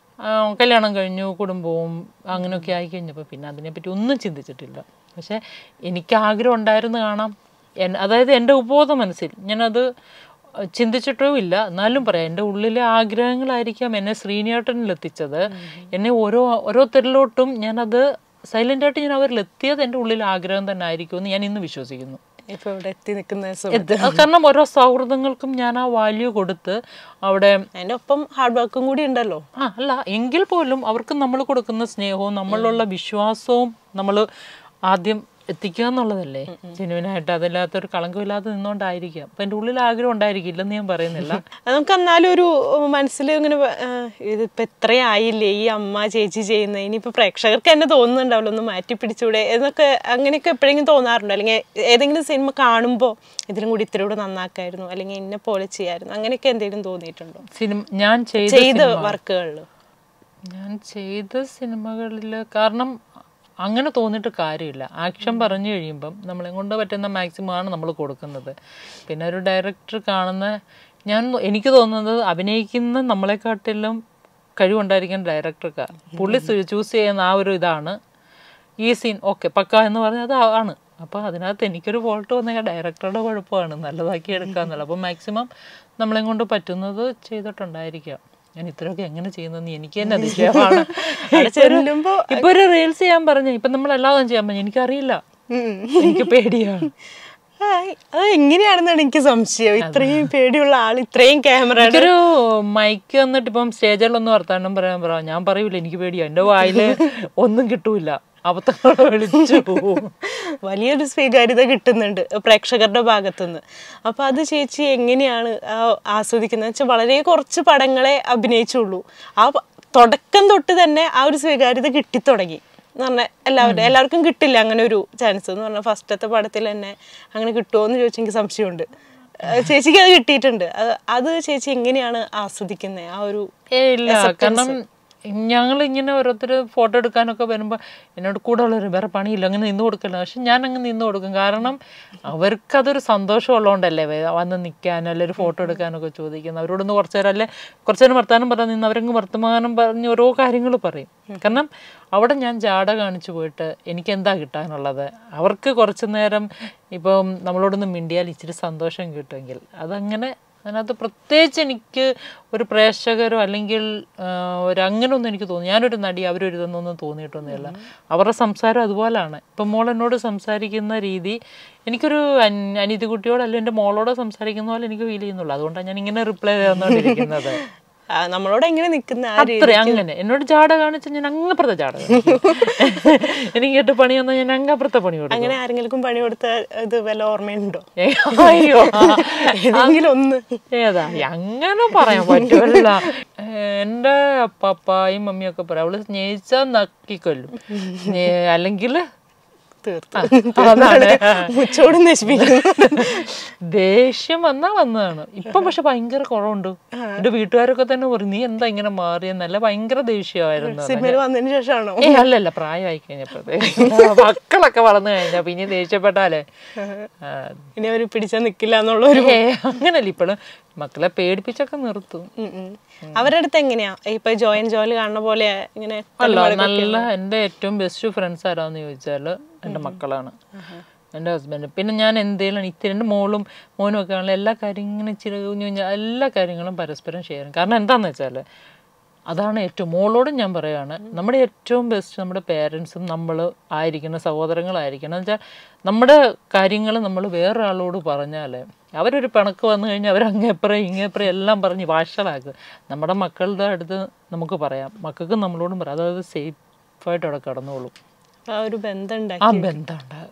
കല്യാണം കഴിഞ്ഞു, കുടുംബവും അങ്ങനെയൊക്കെ ആയിക്കഴിഞ്ഞപ്പോൾ പിന്നെ അതിനെപ്പറ്റി ഒന്നും ചിന്തിച്ചിട്ടില്ല. പക്ഷെ എനിക്ക് ആഗ്രഹം ഉണ്ടായിരുന്നു കാണാം. അതായത് എൻ്റെ ഉപബോധ മനസ്സിൽ ഞാനത് ചിന്തിച്ചിട്ടോ ഇല്ല. എന്നാലും പറയാം, എൻ്റെ ഉള്ളിലെ ആഗ്രഹങ്ങളായിരിക്കാം എന്നെ ശ്രീനിയേട്ടനിലെത്തിച്ചത്. എന്നെ ഓരോരുത്തരിലോട്ടും ഞാനത് സൈലൻ്റായിട്ട് ഞാൻ അവരിലെത്തിയത് എൻ്റെ ഉള്ളിലെ ആഗ്രഹം തന്നെ ആയിരിക്കുമെന്ന് ഞാൻ ഇന്ന് വിശ്വസിക്കുന്നു. ഇപ്പോൾ ഇവിടെ എത്തി നിൽക്കുന്ന കാരണം ഓരോ സൗഹൃദങ്ങൾക്കും ഞാൻ ആ വാല്യൂ കൊടുത്ത് അവിടെ അതിൻ്റെ ഒപ്പം ഹാർഡ് വർക്കും കൂടി ഉണ്ടല്ലോ. അല്ല എങ്കിൽ പോലും അവർക്ക് നമ്മൾ കൊടുക്കുന്ന സ്നേഹവും നമ്മളിലുള്ള വിശ്വാസവും നമ്മൾ ആദ്യം എത്തിക്കുക എന്നുള്ളതല്ലേ ജെന്യുവിനായിട്ട്. അതില്ലാത്തൊരു കളങ്കമില്ലാതെ നിന്നുകൊണ്ടായിരിക്കാം. അപ്പം എൻ്റെ ഉള്ളിൽ ആഗ്രഹം ഉണ്ടായിരിക്കില്ലെന്ന് ഞാൻ പറയുന്നില്ല. നമുക്ക് എന്നാലും ഒരു മനസ്സിൽ ഇങ്ങനെ ഇതിപ്പോൾ എത്രയായില്ലേ ഈ അമ്മ ചേച്ചി ചെയ്യുന്നത്, ഇനിയിപ്പോൾ പ്രേക്ഷകർക്ക് തന്നെ തോന്നുന്നുണ്ടാവില്ല ഒന്ന് മാറ്റി പിടിച്ചൂടെ എന്നൊക്കെ, അങ്ങനെയൊക്കെ എപ്പോഴെങ്കിലും തോന്നാറുണ്ടോ? അല്ലെങ്കിൽ ഏതെങ്കിലും സിനിമ കാണുമ്പോൾ ഇതിലും കൂടി ഇത്തിരി കൂടെ നന്നാക്കായിരുന്നു, അല്ലെങ്കിൽ ഇന്നെ പോലെ ചെയ്യായിരുന്നു, അങ്ങനെയൊക്കെ എന്തെങ്കിലും തോന്നിയിട്ടുണ്ടോ? ഞാൻ ചെയ്ത വർക്കുകളിൽ ഞാൻ ചെയ്ത സിനിമകളിൽ കാരണം അങ്ങനെ തോന്നിയിട്ട് കാര്യമില്ല. ആക്ഷൻ പറഞ്ഞു കഴിയുമ്പം നമ്മളെ കൊണ്ട് പറ്റുന്ന മാക്സിമമാണ് നമ്മൾ കൊടുക്കുന്നത്. പിന്നെ ഒരു ഡയറക്ടർ എനിക്ക് തോന്നുന്നത് അഭിനയിക്കുന്ന നമ്മളെക്കാട്ടിലും കഴിവുണ്ടായിരിക്കുന്ന ഡയറക്ടർക്കാണ്. പുള്ളി ചൂസ് ചെയ്യുന്ന ആ ഒരു ഇതാണ് ഈ സീൻ ഓക്കെ പക്ക എന്ന് പറഞ്ഞാൽ അതാണ്. അപ്പോൾ അതിനകത്ത് എനിക്കൊരു ഫോൾട്ട് വന്നാൽ ഡയറക്ടറുടെ കുഴപ്പമാണ്, നല്ലതാക്കി എടുക്കുക എന്നുള്ളത്. അപ്പോൾ മാക്സിമം നമ്മളെ കൊണ്ട് പറ്റുന്നത് ചെയ്തിട്ടുണ്ടായിരിക്കാം. ഞാൻ ഇത്രയൊക്കെ എങ്ങനെ ചെയ്യുന്നതെന്ന് എനിക്ക് തന്നെ അതിശയമാണ്. ഇപ്പൊ ഒരു റീൽസ് ചെയ്യാൻ പറഞ്ഞു, ഇപ്പൊ നമ്മളെല്ലാതും ചെയ്യാൻ പറഞ്ഞു, എനിക്കറിയില്ല, എനിക്ക് പേടിയാണ്. അത് എങ്ങനെയാണെന്നാണ് എനിക്ക് സംശയം. ഇത്രയും പേടിയുള്ള ആൾ ഇത്രയും ക്യാമറ ഒരു മൈക്ക് വന്നിട്ട് ഇപ്പം സ്റ്റേജിലൊന്നും വർത്താനം പറയാൻ ഞാൻ പറയൂല, എനിക്ക് പേടിയാ. എൻ്റെ വായില് ഒന്നും കിട്ടൂല, അബദ്ധങ്ങളെ വിളിച്ചു പോവും. വലിയൊരു സ്വീകാര്യത കിട്ടുന്നുണ്ട് പ്രേക്ഷകരുടെ ഭാഗത്തുനിന്ന്. അപ്പൊ അത് ചേച്ചി എങ്ങനെയാണ് ആസ്വദിക്കുന്നത് വെച്ചാൽ വളരെ കുറച്ച് പടങ്ങളെ അഭിനയിച്ചുള്ളൂ, ആ തുടക്കം തൊട്ട് തന്നെ ആ ഒരു സ്വീകാര്യത കിട്ടിത്തുടങ്ങി എന്ന് പറഞ്ഞാൽ എല്ലാവർക്കും കിട്ടില്ല അങ്ങനെ ഒരു ചാൻസ് എന്ന് പറഞ്ഞാൽ ഫസ്റ്റത്തെ പടത്തിൽ തന്നെ അങ്ങനെ കിട്ടുമോ എന്ന് ചോദിച്ചാൽ എനിക്ക് സംശയമുണ്ട്. ചേച്ചിക്ക് അത് കിട്ടിയിട്ടുണ്ട്. അത് ചേച്ചി എങ്ങനെയാണ് ആസ്വദിക്കുന്നത് ആ ഒരു? കാരണം ഞങ്ങളിങ്ങനെ ഓരോരുത്തർ ഫോട്ടോ എടുക്കാനൊക്കെ വരുമ്പോൾ എന്നോട് കൂടെ ഉള്ളൊരു വേറെ പണിയില്ല, അങ്ങനെ നിന്ന് കൊടുക്കില്ല. പക്ഷെ ഞാൻ അങ്ങ് നിന്ന് കൊടുക്കും. കാരണം അവർക്കതൊരു സന്തോഷമുള്ളതുകൊണ്ടല്ലേ വന്ന് നിൽക്കാനോ അല്ലെ ഒരു ഫോട്ടോ എടുക്കാനൊക്കെ ചോദിക്കുന്നത്. അവരോടൊന്ന് കുറച്ചു നേരം വർത്താനം പറഞ്ഞാൽ നിന്ന് അവരങ്ങ് വർത്തമാനം പറഞ്ഞ് ഓരോ കാര്യങ്ങൾ പറയും. കാരണം അവിടെ ഞാൻ ജാട കാണിച്ചു പോയിട്ട് എനിക്ക് എന്താ കിട്ടാനുള്ളത്? അവർക്ക് കുറച്ചു നേരം ഇപ്പം നമ്മളോടൊന്ന് മിണ്ടിയാൽ ഇച്ചിരി സന്തോഷം കിട്ടുമെങ്കിൽ അതങ്ങനെ. അതിനകത്ത് പ്രത്യേകിച്ച് എനിക്ക് ഒരു പ്രേക്ഷകരോ അല്ലെങ്കിൽ അങ്ങനെയൊന്നും എനിക്ക് തോന്നി. ഞാനൊരു നടി അവരൊരു ഇതൊന്നും തോന്നിയിട്ടൊന്നുമില്ല. അവരുടെ സംസാരം അതുപോലെയാണ്. ഇപ്പം മോൾ എന്നോട് സംസാരിക്കുന്ന രീതി എനിക്കൊരു അനിയത്തി കുട്ടിയോട് അല്ലെങ്കിൽ എൻ്റെ മോളോട് സംസാരിക്കുന്ന പോലെ എനിക്ക് ഫീൽ ചെയ്യുന്നുള്ളൂ. അതുകൊണ്ടാണ് ഞാൻ ഇങ്ങനെ റിപ്ലൈ തന്നുകൊണ്ടിരിക്കുന്നത്. നമ്മളോട് എങ്ങനെ നിൽക്കുന്ന ആ അത്ര അങ്ങനെ എന്നോട് ജാട കാണിച്ചാൽ ഞാൻ അങ്ങപ്പുറത്തെ ജാട എനിക്ക് കേട്ട് പണി വന്നാൽ ഞാൻ അങ്ങപ്പുറത്തെ പണി കൊടുക്കും. അങ്ങനെ ആരെങ്കിലും പണി കൊടുത്ത ഇത് വല്ല ഓർമ്മയുണ്ടോ? അയ്യോ ഏതെങ്കിലും ഒന്ന്. ഏതാ അങ്ങനെ പറയാൻ പറ്റുമല്ല. എൻ്റെ പപ്പായും മമ്മിയൊക്കെ പറയാം അവള് സ്നേഹിച്ചാൽ നക്കിക്കൊല്ലും, അല്ലെങ്കിൽ ദേഷ്യം വന്നാ വന്നതാണ്. ഇപ്പൊ പക്ഷെ ഭയങ്കര കുറവുണ്ട്. എന്റെ വീട്ടുകാരൊക്കെ തന്നെ പറയും നീ എന്താ ഇങ്ങനെ മാറിയെന്നല്ല, ഭയങ്കര ദേഷ്യമായിരുന്നു. വന്നതിന് ശേഷമാണോ? അല്ലല്ല, പ്രായമായി കഴിഞ്ഞപ്പോഴത്തേക്ക് മക്കളൊക്കെ വളർന്നു കഴിഞ്ഞാ പിന്നെ ദേഷ്യപ്പെട്ടാലേ ഇനി അവര് പിടിച്ചാൽ നിക്കില്ല എന്നുള്ള ഒരു അങ്ങനല്ല. ഇപ്പോഴും മക്കളെ പേടിപ്പിച്ചൊക്കെ നിർത്തും. അവരുടെ അടുത്ത് എങ്ങനെയാ ഇപ്പൊ ജോലി കാണുന്ന പോലെ ഇങ്ങനെ? അല്ല, നല്ല എന്റെ ഏറ്റവും ബെസ്റ്റ് ഫ്രണ്ട്സ് ആരാന്ന് ചോദിച്ചാല് എന്റെ മക്കളാണ്, എൻ്റെ ഹസ്ബൻഡ്. പിന്നെ ഞാൻ എന്തേലും ഇത്തിരി എൻ്റെ മോനും ഒക്കെ ആണല്ലോ എല്ലാ കാര്യങ്ങളും ഇങ്ങനെ ഇച്ചിരി എല്ലാ കാര്യങ്ങളും പരസ്പരം ഷെയർ ചെയ്യും. കാരണം എന്താണെന്ന് വെച്ചാൽ അതാണ് ഏറ്റവും മോളോടും ഞാൻ പറയുകയാണ്, നമ്മുടെ ഏറ്റവും ബെസ്റ്റ് നമ്മുടെ പേരൻസും നമ്മൾ ആയിരിക്കണം, സഹോദരങ്ങളായിരിക്കണം. എന്ന് വെച്ചാൽ നമ്മുടെ കാര്യങ്ങൾ നമ്മൾ വേറൊരാളോട് പറഞ്ഞാൽ അവരൊരു പിണക്ക് വന്നു കഴിഞ്ഞാൽ അവർ അങ്ങേപ്പുറം ഇങ്ങേപ്പുറം എല്ലാം പറഞ്ഞ് വാശലാക്കുക. നമ്മുടെ മക്കളുടെ അടുത്ത് നമുക്ക് പറയാം, മക്കൾക്ക് നമ്മളോടും പറയാം, അതായത് സേഫായിട്ട് അവിടെ കടന്നോളും. ആ ഒരു ബന്ധം ഉണ്ടാകും.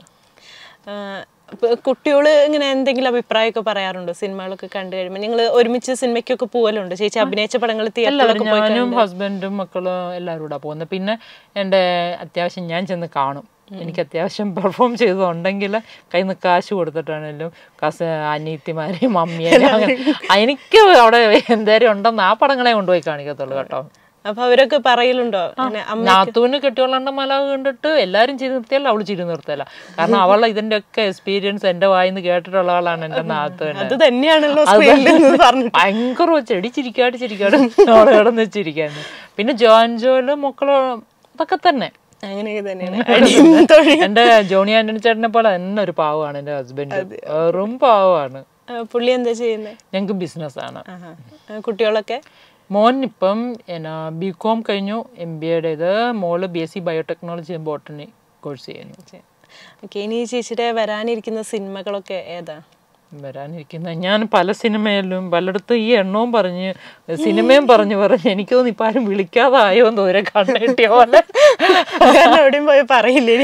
കുട്ടികള് ഇങ്ങനെ എന്തെങ്കിലും അഭിപ്രായമൊക്കെ പറയാറുണ്ടോ സിനിമകളൊക്കെ കണ്ടു കഴിയുമ്പോൾ? നിങ്ങൾ ഒരുമിച്ച് സിനിമയ്ക്കൊക്കെ പോകലുണ്ട്? ചേച്ചി അഭിനയിച്ച പടങ്ങൾ ഞാനും ഹസ്ബൻഡും മക്കളും എല്ലാവരും കൂടെ പോകുന്നത്. പിന്നെ എൻ്റെ അത്യാവശ്യം ഞാൻ ചെന്ന് കാണും. എനിക്ക് അത്യാവശ്യം പെർഫോം ചെയ്തതുണ്ടെങ്കിൽ കയ്യിൽ നിന്ന് കാശ് കൊടുത്തിട്ടാണെങ്കിലും അനിയത്തിമാരെയും മമ്മിയെയും എനിക്ക് അവിടെ എന്തേലും ഉണ്ടെന്ന് ആ പടങ്ങളെ കൊണ്ടുപോയി കാണിക്കത്തുള്ളൂ കേട്ടോ. അപ്പൊ അവരൊക്കെ പറയലുണ്ടോ? നാത്തൂന് കെട്ടിയോളണ്ട മലാവ് കണ്ടിട്ട് എല്ലാരും ചെയ്ത് നിർത്തിയല്ല അവള് ചെയ്ത് നിർത്തല്ല. കാരണം അവളെ ഇതിന്റെ ഒക്കെ എക്സ്പീരിയൻസ് എന്റെ വായിന്ന് കേട്ടിട്ടുള്ള ആളാണ് എന്റെ നാത്തൂന്. അത് തന്നെയാണല്ലോ ഭയങ്കര ചിരിക്കാട് അവിടെ കിടന്ന് വെച്ചിരിക്കാന്ന്. പിന്നെ ജോല് മക്കളോ അതൊക്കെ തന്നെ അങ്ങനെയൊക്കെ തന്നെയാണ്. എന്റെ ജോണി ആന്റണി ചേട്ടനെ പോലെ തന്നെ ഒരു പാവമാണ് എന്റെ ഹസ്ബൻഡ്, വെറും പാവമാണ്. പുള്ളി എന്താ ചെയ്യുന്നത്? ഞങ്ങക്ക് ബിസിനസ് ആണ്. കുട്ടികളൊക്കെ? മോൻ ഇപ്പം ബികോം കഴിഞ്ഞു, MBA ഇത്. മോള് BSc ബയോടെക്നോളജി ബോട്ടണി കോഴ്സ് ചെയ്യുന്നു. ഇനി ചേച്ചിയുടെ വരാനിരിക്കുന്ന സിനിമകളൊക്കെ ഏതാ? വരാനിരിക്കുന്ന ഞാൻ പല സിനിമയിലും പലയിടത്തും ഈ എണ്ണവും പറഞ്ഞ് സിനിമയും പറഞ്ഞു എനിക്ക് തോന്നി ഇപ്പം ആരും വിളിക്കാതായോ എന്ന് തോരെ കണ്ണെട്ടിയ പോലെ. എവിടെയും പോയി പറയില്ലേ?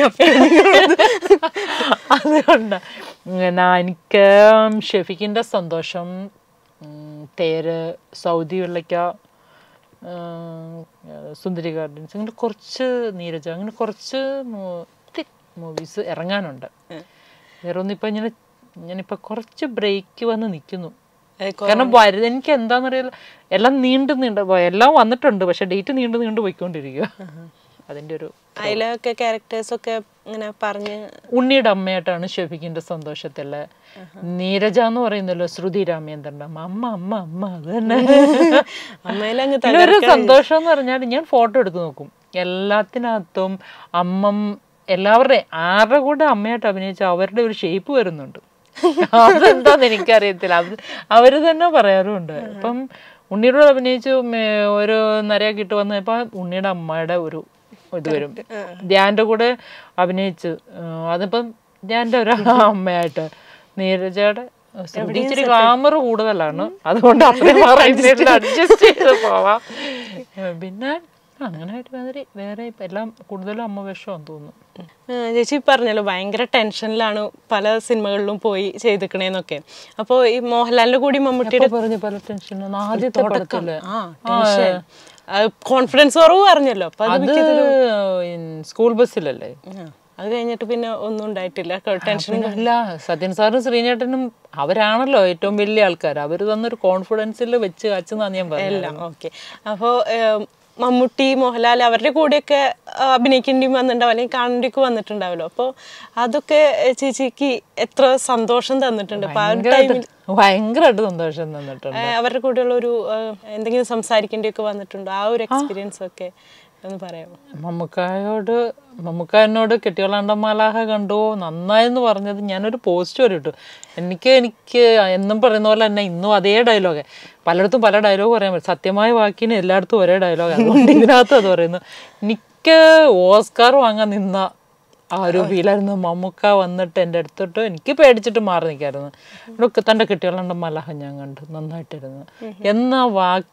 അതുകൊണ്ട് എനിക്ക് ഷെഫിക്കിൻ്റെ സന്തോഷം, തേര്, സൗദി വെള്ളയ്ക്ക, സുന്ദരി ഗാർഡൻസ്, അങ്ങനെ കുറച്ച് നീരജ, അങ്ങനെ കുറച്ച് മൂവീസ് ഇറങ്ങാനുണ്ട്. വേറെ ഒന്നും ഇപ്പം ഞാനിപ്പോൾ കുറച്ച് ബ്രേക്ക് വന്ന് നിൽക്കുന്നു. കാരണം എനിക്ക് എന്താണെന്നറിയില്ല, എല്ലാം നീണ്ടു എല്ലാം വന്നിട്ടുണ്ട്, പക്ഷെ ഡേറ്റ് നീണ്ടു പോയിക്കൊണ്ടിരിക്കുക. അതിൻ്റെ ഒരു അതിലൊക്കെ ക്യാരക്ടേഴ്സൊക്കെ ഇങ്ങനെ പറഞ്ഞ് ഉണ്ണിയുടെ അമ്മയായിട്ടാണ് ഷെഫിക്കിൻ്റെ സന്തോഷത്തില്. നീരജ എന്ന് പറയുന്നല്ലോ ശ്രുതി രാമേന്ദ്രൻ്റെ അമ്മ. അത് തന്നെ ഒരു സന്തോഷം എന്ന് പറഞ്ഞാൽ ഞാൻ ഫോട്ടോ എടുത്ത് നോക്കും, എല്ലാത്തിനകത്തും എല്ലാവരുടെയും ആരുടെ കൂടെ അമ്മയായിട്ട് അഭിനയിച്ച അവരുടെ ഒരു ഷേപ്പ് വരുന്നുണ്ട്. അതെന്താന്ന് എനിക്കറിയത്തില്ല, അവര് തന്നെ പറയാറുമുണ്ട്. അപ്പം ഉണ്ണിയോട് അഭിനയിച്ച് ഒരു നരയൊക്കെ ഇട്ട് വന്നപ്പോ ഉണ്ണിയുടെ അമ്മയുടെ ഒരു ഇത് വരും. ധ്യാന്റെ കൂടെ അഭിനയിച്ച് അതിപ്പം ധ്യാന്റെ ഒരു അമ്മയായിട്ട്. നീരജയുടെ ഇച്ചിരി ഗ്ലാമർ കൂടുതലാണ്, അതുകൊണ്ട് അത്രയും അഡ്ജസ്റ്റ് ചെയ്ത് പോവാം. പിന്നെ അങ്ങനെ ഒരു വേറെ എല്ലാം കൂടുതലും അമ്മ വേഷമാണെന്ന് തോന്നുന്നു. ചേച്ചി പറഞ്ഞല്ലോ ഭയങ്കര ടെൻഷനിലാണ് പല സിനിമകളിലും പോയി ചെയ്തിക്കണേന്നൊക്കെ. അപ്പോൾ ഈ മോഹൻലാലിന്റെ കൂടി മമ്മൂട്ടിയുടെ പറഞ്ഞു പല ടെൻഷനാണ് ആദ്യത്തെ പടത്തില്. കോൺഫിഡൻസ് കുറവ് പറഞ്ഞല്ലോ. അപ്പൊ അത് സ്കൂൾ ബസ്സിലല്ലേ. അത് കഴിഞ്ഞിട്ട് പിന്നെ ഒന്നും ഉണ്ടായിട്ടില്ല, ടെൻഷൻ അല്ല. സത്യൻ സാറും ശ്രീനേട്ടനും അവരാണല്ലോ ഏറ്റവും വലിയ ആൾക്കാർ. അവര് തന്നൊരു കോൺഫിഡൻസിൽ വെച്ച് കാച്ചെന്നാണ് ഞാൻ പറഞ്ഞത്. ഓക്കെ. അപ്പോൾ മമ്മൂട്ടി, മോഹൻലാൽ അവരുടെ കൂടെയൊക്കെ അഭിനയിക്കേണ്ടിയും വന്നിട്ടുണ്ടാവും, അല്ലെങ്കിൽ കാണേണ്ടിയൊക്കെ വന്നിട്ടുണ്ടാവല്ലോ. അപ്പോൾ അതൊക്കെ ചേച്ചിക്ക് എത്ര സന്തോഷം തന്നിട്ടുണ്ട്? ഭയങ്കരമായിട്ട് സന്തോഷം തന്നിട്ടുണ്ട്. അവരുടെ കൂടെയുള്ള ഒരു എന്തെങ്കിലും സംസാരിക്കേണ്ടിയൊക്കെ വന്നിട്ടുണ്ടോ? ആ ഒരു എക്സ്പീരിയൻസ് ഒക്കെ ഒന്ന് പറയാമോ? മമ്മൂക്കാനോട് കെട്ടിയോളാണ്ട മലാഹ കണ്ടു നന്നായെന്ന് പറഞ്ഞത് ഞാനൊരു പോസ്റ്റ് വരെ ഇട്ടു. എനിക്ക് എന്നും പറയുന്ന പോലെ തന്നെ ഇന്നും അതേ ഡയലോഗ്, പലയിടത്തും പല ഡയലോഗ് പറയാൻ പറ്റും. സത്യമായ വാക്കിന് എല്ലായിടത്തും ഒരേ ഡയലോഗ്, അതുകൊണ്ട് ഇതിനകത്ത് അത് പറയുന്നു. എനിക്ക് ഓസ്കാർ വാങ്ങാൻ നിന്ന ആ ഒരു ഫീലായിരുന്നു. മമ്മൂക്ക വന്നിട്ട് എൻ്റെ അടുത്തിട്ട് എനിക്ക് പേടിച്ചിട്ട് മാറി നിൽക്കായിരുന്നു. തൻ്റെ കെട്ടിയോളാണ്ട മലാഹ ഞാൻ കണ്ടു, നന്നായിട്ടിരുന്നു എന്ന വാക്ക്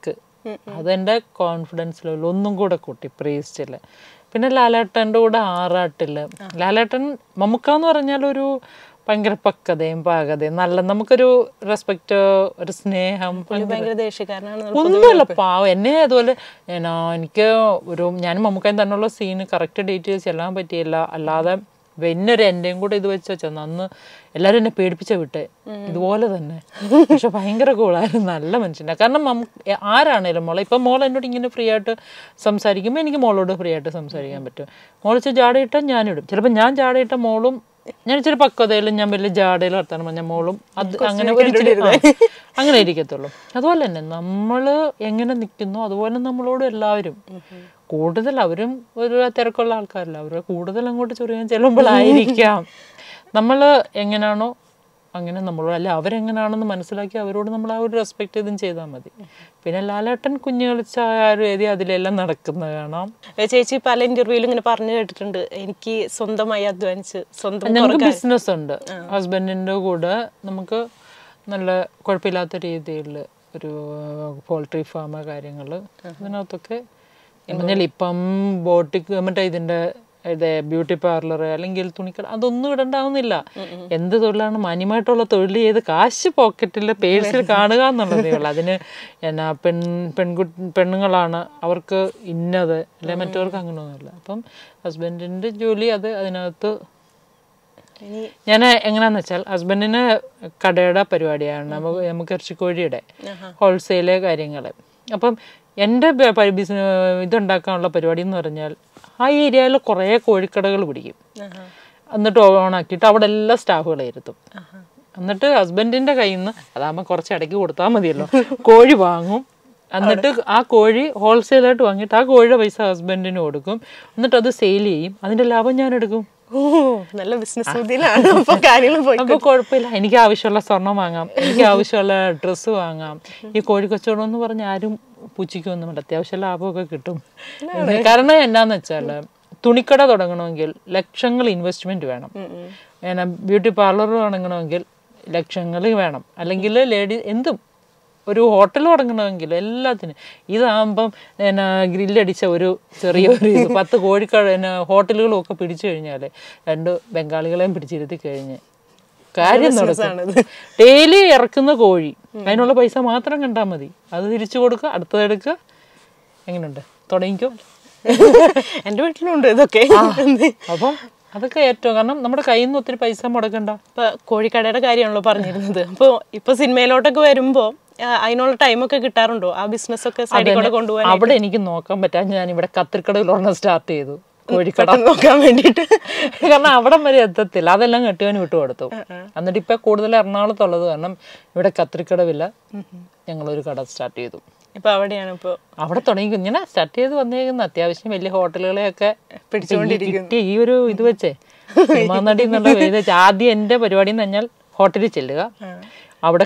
അതെൻ്റെ കോൺഫിഡൻസ് ലെവൽ ഒന്നും കൂടെ കൂട്ടി പ്രീസ്റ്റിൽ. പിന്നെ ലാലേട്ടൻ്റെ കൂടെ ആറാട്ടിൽ ലാലേട്ടൻ മമ്മൂക്കാന്ന് പറഞ്ഞാൽ ഒരു ഭയങ്കര പക്വതയും പാകതയും നല്ല നമുക്കൊരു റെസ്പെക്റ്റ് ഒരു സ്നേഹം ഒന്നുമില്ല പാവം. എന്നെ അതുപോലെ എനിക്ക് ഞാൻ മമ്മൂക്കായും തന്നെയുള്ള സീന് കറക്റ്റ് ഡീറ്റെയിൽസ് ചെല്ലാൻ പറ്റിയില്ല. അല്ലാതെ വെന്നൊരു എൻ്റെയും കൂടെ ഇത് വെച്ച് വെച്ചാൽ അന്ന് എല്ലാവരും എന്നെ പേടിപ്പിച്ച വിട്ടെ ഇതുപോലെ തന്നെ. പക്ഷെ ഭയങ്കര കൂളായിരുന്നു, നല്ല മനുഷ്യനാ. കാരണം ആരാണേലും മോളെ ഇപ്പം മോൾ എന്നോട് ഇങ്ങനെ ഫ്രീ ആയിട്ട് സംസാരിക്കുമ്പോൾ എനിക്ക് മോളോട് ഫ്രീ ആയിട്ട് സംസാരിക്കാൻ പറ്റും. മോളിച്ച് ജാടയിട്ടാൽ ഞാനിടും. ചിലപ്പോൾ ഞാൻ ജാടയിട്ട മോളും ഞാൻ ഇച്ചിരി പക്വതയിലും ഞാൻ വലിയ ജാടയിൽ വർത്താനം പറഞ്ഞ മോളും അത് അങ്ങനെ അങ്ങനെ ഇരിക്കത്തുള്ളൂ. അതുപോലെ തന്നെ നമ്മൾ എങ്ങനെ നിൽക്കുന്നു അതുപോലെ നമ്മളോട് എല്ലാവരും കൂടുതൽ അവരും ഒരു തിരക്കുള്ള ആൾക്കാരല്ല, അവർ കൂടുതൽ അങ്ങോട്ട് ചൊറിയാൻ ചെല്ലുമ്പോഴായിരിക്കാം നമ്മൾ എങ്ങനെയാണോ അങ്ങനെ നമ്മളോട് അല്ല അവരെങ്ങനെയാണെന്ന് മനസ്സിലാക്കി അവരോട് നമ്മൾ ആ ഒരു റെസ്പെക്ട് ചെയ്തും ചെയ്താൽ മതി. പിന്നെ ലാലേട്ടൻ കുഞ്ഞു കളിച്ച ആ ഒരു ഏരിയ അതിലെല്ലാം നടക്കുന്ന കാണാം. ചേച്ചി പല ഇന്റർവ്യൂവിലും ഇങ്ങനെ പറഞ്ഞു കേട്ടിട്ടുണ്ട്, എനിക്ക് സ്വന്തമായി അധ്വാനിച്ച് സ്വന്തം ഞങ്ങൾക്ക് ബിസിനസ് ഉണ്ട് ഹസ്ബൻഡിൻ്റെ കൂടെ. നമുക്ക് നല്ല കുഴപ്പമില്ലാത്ത രീതിയിൽ ഒരു പോൾട്രി ഫാം കാര്യങ്ങൾ അതിനകത്തൊക്കെ പറഞ്ഞാൽ ഇപ്പം ബോട്ടിക് മറ്റേ ഇതിൻ്റെ ബ്യൂട്ടി പാർലർ അല്ലെങ്കിൽ തുണിക്കട അതൊന്നും ഇടണ്ടാവുന്നില്ല. എന്ത് തൊഴിലാണ് മാന്യമായിട്ടുള്ള തൊഴിൽ ചെയ്ത് കാശ് പോക്കറ്റിൽ പേഴ്സിൽ കാണുക എന്നുള്ളതേ ഉള്ളൂ. അതിന് എന്നാ പെണ്ണുങ്ങളാണ് അവർക്ക് ഇന്നത് അല്ലെ മറ്റവർക്ക് അങ്ങനെയൊന്നുമില്ല. അപ്പം ഹസ്ബൻഡിൻ്റെ ജോലി അത് അതിനകത്ത് ഞാൻ എങ്ങനെയാന്ന് വെച്ചാൽ ഹസ്ബൻഡിന് കടയുടെ പരിപാടിയാണ്, നമുക്ക് ഇറച്ചിക്കോഴിയുടെ ഹോൾസെയില് കാര്യങ്ങൾ. അപ്പം എൻ്റെ ഇതുണ്ടാക്കാനുള്ള പരിപാടി എന്ന് പറഞ്ഞാൽ ആ ഏരിയയിൽ കുറേ കോഴിക്കടകൾ പിടിക്കും, എന്നിട്ട് ഓണാക്കിയിട്ട് അവിടെ എല്ലാ സ്റ്റാഫുകളെ ഇരുത്തും. എന്നിട്ട് ഹസ്ബൻഡിൻ്റെ കയ്യിൽ നിന്ന് അതാകുമ്പോൾ കുറച്ച് ഇടയ്ക്ക് കൊടുത്താൽ മതിയല്ലോ, കോഴി വാങ്ങും. എന്നിട്ട് ആ കോഴി ഹോൾസെയിലായിട്ട് വാങ്ങിയിട്ട് ആ കോഴിയുടെ പൈസ ഹസ്ബൻഡിന് കൊടുക്കും. എന്നിട്ട് അത് സെയിൽ ചെയ്യും, അതിൻ്റെ ലാഭം ഞാൻ എടുക്കും. നല്ല ബിസിനസ് അപ്പോൾ കുഴപ്പമില്ല, എനിക്ക് ആവശ്യമുള്ള സ്വർണം വാങ്ങാം, എനിക്ക് ആവശ്യമുള്ള ഡ്രസ്സ് വാങ്ങാം. ഈ കോഴി കച്ചവടം എന്ന് പറഞ്ഞാൽ ആരും പൂച്ചിക്കൊന്നുമില്ല, അത്യാവശ്യം ലാഭമൊക്കെ കിട്ടും. കാരണം എന്നാന്ന് വെച്ചാൽ തുണിക്കട തുടങ്ങണമെങ്കിൽ ലക്ഷങ്ങൾ ഇൻവെസ്റ്റ്മെന്റ് വേണം, ബ്യൂട്ടി പാർലർ തുടങ്ങണമെങ്കിൽ ലക്ഷങ്ങൾ വേണം, അല്ലെങ്കിൽ എന്തും ഒരു ഹോട്ടൽ തുടങ്ങണമെങ്കിൽ എല്ലാത്തിനും. ഇതാകുമ്പം ഗ്രില്ലടിച്ച ഒരു ചെറിയൊരു 10 കോഴിക്കട ഹോട്ടലുകളും ഒക്കെ പിടിച്ചു കഴിഞ്ഞാൽ 2 ബംഗാളികളെയും പിടിച്ചിരുത്തി കഴിഞ്ഞ് കാര്യം നടക്കും. ഡെയിലി ഇറക്കുന്ന കോഴി അതിനുള്ള പൈസ മാത്രം കണ്ടാൽ മതി, അത് തിരിച്ചു കൊടുക്കുക, അടുത്തതെടുക്കുക. എങ്ങനെയുണ്ട്, തുടങ്ങിക്കോ. എൻ്റെ വീട്ടിലുണ്ട് ഇതൊക്കെ. അപ്പം അതൊക്കെ ഏറ്റവും, കാരണം നമ്മുടെ കയ്യിൽ നിന്ന് ഒത്തിരി പൈസ മുടക്കണ്ട. ഇപ്പൊ കോഴിക്കടയുടെ കാര്യമാണല്ലോ പറഞ്ഞിരുന്നത്. അപ്പോൾ ഇപ്പൊ സിനിമയിലോട്ടൊക്കെ വരുമ്പോ അതിനുള്ള ടൈമൊക്കെ കിട്ടാറുണ്ടോ ആ ബിസിനസ് ഒക്കെ സൈഡിൽ കൂടെ കൊണ്ടുപോകാൻ? അവിടെ എനിക്ക് നോക്കാൻ പറ്റാൻ ഞാൻ ഇവിടെ കത്തിരിക്കടയിലൊരെണ്ണം സ്റ്റാർട്ട് ചെയ്തു, കോഴിക്കട നോക്കാൻ വേണ്ടിയിട്ട്. കാരണം അവിടം വരെ എത്തത്തില്ല, അതെല്ലാം കെട്ടിയവന് വിട്ടു കൊടുത്തു. എന്നിട്ട് ഇപ്പൊ കൂടുതൽ എറണാകുളത്തുള്ളത് കാരണം ഇവിടെ കത്തിരിക്കടവില്ല, ഞങ്ങളൊരു കട സ്റ്റാർട്ട് ചെയ്തു. ഇപ്പൊ അവിടെയാണ് ഇപ്പൊ അവിടെ തുടങ്ങി ഇങ്ങനെ സ്റ്റാർട്ട് ചെയ്ത് വന്നേക്കുന്ന അത്യാവശ്യം വലിയ ഹോട്ടലുകളെയൊക്കെ പിടിച്ചുകൊണ്ടിരിക്കും. ഈ ഒരു ഇത് വെച്ചേ സിനിമാ നടി എന്നുള്ള വെച്ച് ആദ്യം എൻ്റെ പരിപാടി എന്ന് പറഞ്ഞാൽ ഹോട്ടലിൽ ചെല്ലുക, അവിടെ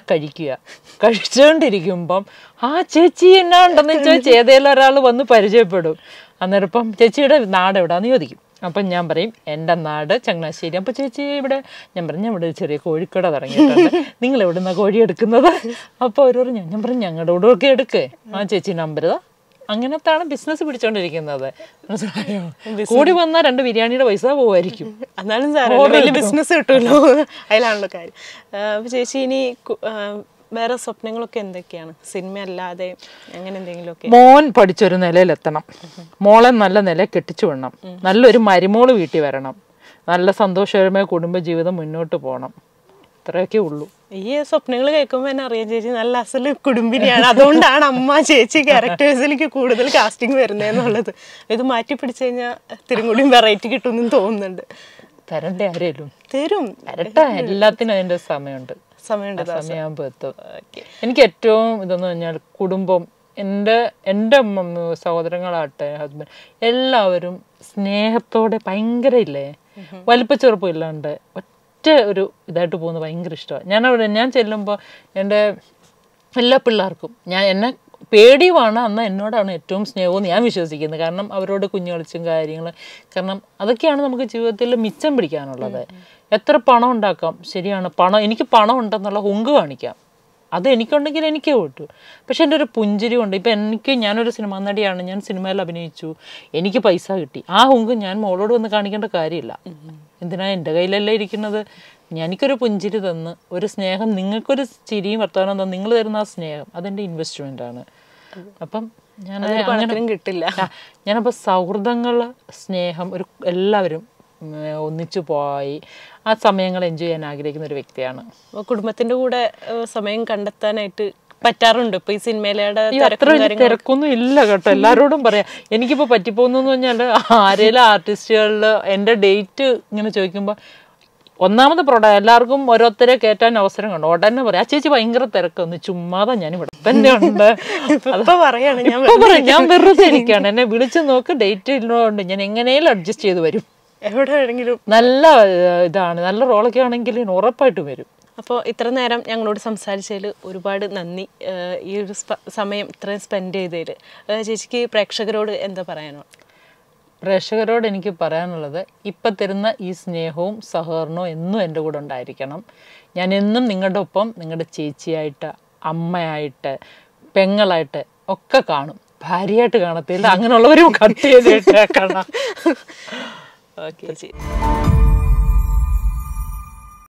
കഴിച്ചുകൊണ്ടിരിക്കുമ്പം ആ ചേച്ചി എന്നാ ഉണ്ടെന്ന് ചോദിച്ച് ഏതെങ്കിലും ഒരാൾ വന്ന് പരിചയപ്പെടും. അന്നേരം ഇപ്പം ചേച്ചിയുടെ നാട് എവിടെയാന്ന് ചോദിക്കും. അപ്പം ഞാൻ പറയും എൻ്റെ നാട് ചങ്ങനാശ്ശേരി. അപ്പം ചേച്ചി ഇവിടെ, ഞാൻ പറഞ്ഞു ഇവിടെ ഒരു ചെറിയ കോഴിക്കട തുടങ്ങിയിട്ടുണ്ട്, നിങ്ങൾ എവിടെ നിന്നാണ് കോഴി എടുക്കുന്നത്? അപ്പോൾ അവർ പറഞ്ഞു, ഞാൻ പറഞ്ഞു ഞങ്ങളുടെ കൂടെ ഒക്കെ എടുക്കേ, ആ ചേച്ചി നമ്പർ. അങ്ങനത്താണ് ബിസിനസ് പിടിച്ചോണ്ടിരിക്കുന്നത്. മനസ്സിലായോ? കൂടി വന്നാൽ 2 ബിരിയാണിയുടെ പൈസ പോവായിരിക്കും, എന്നാലും വലിയ ബിസിനസ് കിട്ടുമല്ലോ, അതിലാണല്ലോ കാര്യം. അപ്പൊ ചേച്ചി ഇനി വേറെ സ്വപ്നങ്ങളൊക്കെ എന്തൊക്കെയാണ് സിനിമ അല്ലാതെ അങ്ങനെ എന്തെങ്കിലുമൊക്കെ? മോൻ പഠിച്ചൊരു നിലയിലെത്തണം, മോളെ നല്ല നില കെട്ടിച്ചു വിടണം, നല്ലൊരു മരുമോള് വീട്ടിൽ വരണം, നല്ല സന്തോഷകരമായ കുടുംബജീവിതം മുന്നോട്ട് പോകണം, ഇത്രയൊക്കെ ഉള്ളൂ. ഈ സ്വപ്നങ്ങൾ കേൾക്കുമ്പോൾ തന്നെ അറിയാം ചേച്ചി നല്ല അസല് കുടുംബിനിയാണ്. അതുകൊണ്ടാണ് അമ്മ ചേച്ചി ക്യാരക്ടേഴ്സിലേക്ക് കൂടുതൽ കാസ്റ്റിംഗ് വരുന്നതെന്നുള്ളത്. ഇത് മാറ്റി പിടിച്ചു കഴിഞ്ഞാൽ ഇത്തിരി കൂടി വെറൈറ്റി കിട്ടുമെന്ന് തോന്നുന്നുണ്ട്. തരണ്ടേ ആരേലും? തരും, തരട്ടെ, എല്ലാത്തിനും അതിൻ്റെ സമയമുണ്ട്, സമയമാകുമ്പോൾ എത്തും. എനിക്ക് ഏറ്റവും ഇതെന്ന് പറഞ്ഞാൽ കുടുംബം, എൻ്റെ സഹോദരങ്ങളാട്ടെ ഹസ്ബൻഡ് എല്ലാവരും സ്നേഹത്തോടെ ഭയങ്കര ഇല്ലേ വലിപ്പച്ചെറുപ്പം ഇല്ലാണ്ട് ഒരു ഇതായിട്ട് പോകുന്നത് ഭയങ്കര ഇഷ്ടമാണ്. ഞാൻ ചെല്ലുമ്പോൾ എൻ്റെ എല്ലാ പിള്ളേർക്കും എന്നെ പേടിയുമാണ്, അന്ന് എന്നോടാണ് ഏറ്റവും സ്നേഹവും ഞാൻ വിശ്വസിക്കുന്നത്. കാരണം അവരോട് കുഞ്ഞു കളിച്ചും കാര്യങ്ങൾ, കാരണം അതൊക്കെയാണ് നമുക്ക് ജീവിതത്തിൽ മിച്ചം പിടിക്കാനുള്ളത്. എത്ര പണം ഉണ്ടാക്കാം, ശരിയാണ്, എനിക്ക് പണം ഉണ്ടെന്നുള്ള ഹുങ്ക് കാണിക്കാം, അത് എനിക്കുണ്ടെങ്കിൽ എനിക്കേ കിട്ടൂ. പക്ഷെ എൻ്റെ ഒരു പുഞ്ചിരി കൊണ്ട് ഇപ്പം ഞാനൊരു സിനിമാ നടിയാണ്, ഞാൻ സിനിമയിൽ അഭിനയിച്ചു, എനിക്ക് പൈസ കിട്ടി, ആ ഹുങ്ക് ഞാൻ മോളോട് വന്ന് കാണിക്കേണ്ട കാര്യമില്ല. എന്തിനാ എൻ്റെ കയ്യിലല്ലേ ഇരിക്കുന്നത്? എനിക്കൊരു പുഞ്ചിരി തന്ന് ഒരു സ്നേഹം, നിങ്ങൾക്കൊരു ചിരിയും വർത്തമാനം തന്ന് നിങ്ങൾ തരുന്ന ആ സ്നേഹം അതെൻ്റെ ഇൻവെസ്റ്റ്മെൻ്റാണ്. അപ്പം ഞാൻ കിട്ടില്ല. ഞാനപ്പോൾ സൗഹൃദങ്ങൾ, സ്നേഹം, ഒരു എല്ലാവരും ഒന്നിച്ചു പോയി ആ സമയങ്ങൾ എൻജോയ് ചെയ്യാൻ ആഗ്രഹിക്കുന്ന ഒരു വ്യക്തിയാണ്. കുടുംബത്തിൻ്റെ കൂടെ സമയം കണ്ടെത്താനായിട്ട് പറ്റാറുണ്ട് ഇപ്പൊ ഈ സിനിമയിലെ? അത്ര തിരക്കൊന്നും ഇല്ല കേട്ടോ, എല്ലാവരോടും പറയാം. എനിക്കിപ്പോൾ പറ്റിപ്പോന്നു പറഞ്ഞാൽ ആരേലും ആർട്ടിസ്റ്റുകളിൽ എൻ്റെ ഡേറ്റ് ഇങ്ങനെ ചോദിക്കുമ്പോൾ ഒന്നാമത് എല്ലാവർക്കും ഓരോരുത്തരെ കയറ്റാൻ അവസരം കണ്ടു ഉടനെ പറയാം, ആ ചേച്ചി ഭയങ്കര തിരക്കൊന്ന്, ചുമ്മാതെ ഞാൻ ഇവിടെ തന്നെ ഉണ്ട്, ഞാൻ വെറുതെ ഇരിക്കുകയാണ്, എന്നെ വിളിച്ചു നോക്ക്, ഡേറ്റ് ഇല്ലോണ്ട് ഞാൻ എങ്ങനെയും അഡ്ജസ്റ്റ് ചെയ്ത് വരും, എവിടെ വേണമെങ്കിലും. നല്ല ഇതാണ്, നല്ല റോളൊക്കെ ആണെങ്കിൽ ഉറപ്പായിട്ടും വരും. അപ്പോൾ ഇത്ര നേരം ഞങ്ങളോട് സംസാരിച്ചതിൽ ഒരുപാട് നന്ദി. ഈ ഒരു സമയം ഇത്രയും സ്പെൻഡ് ചെയ്തതിൽ ചേച്ചിക്ക് പ്രേക്ഷകരോട് എന്താ പറയാനോ? പ്രേക്ഷകരോട് എനിക്ക് പറയാനുള്ളത്, ഇപ്പം തരുന്ന ഈ സ്നേഹവും സഹകരണവും എന്നും എൻ്റെ കൂടെ ഉണ്ടായിരിക്കണം. ഞാൻ എന്നും നിങ്ങളുടെ ഒപ്പം നിങ്ങളുടെ ചേച്ചിയായിട്ട്, അമ്മയായിട്ട്, പെങ്ങളായിട്ട് ഒക്കെ കാണും. ഭാര്യയായിട്ട് കാണത്തില്ല, അങ്ങനെയുള്ളവരും കട്ട് ചെയ്തിട്ട് കാണാം. ഓക്കെ ചേച്ചി.